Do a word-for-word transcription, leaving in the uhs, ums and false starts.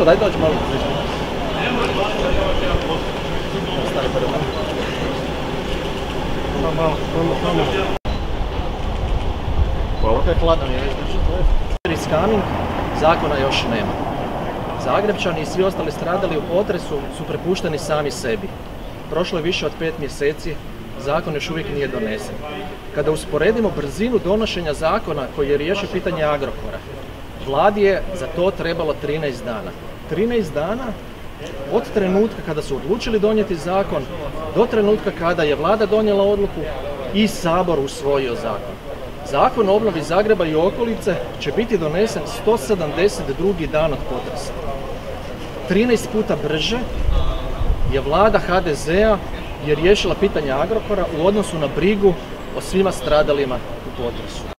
daj dođi malo. Hvala. To je hladno je već. Scamming, zakona još nema. Zagrebčani i svi ostali stradali u potresu su prepušteni sami sebi. Prošlo je više od pet mjeseci, zakon još uvijek nije donesen. Kada usporedimo brzinu donošenja zakona koji je riješio pitanje Agrokora, vladi je za to trebalo trinaest dana. trinaest dana od trenutka kada su odlučili donijeti zakon do trenutka kada je vlada donijela odluku i Sabor usvojio zakon. Zakon o obnovi Zagreba i okolice će biti donesen sto sedamdeset drugi dan od potresa. trinaest puta brže je vlada ha de zea je riješila pitanje Agrokora u odnosu na brigu o svima stradalima u potresu.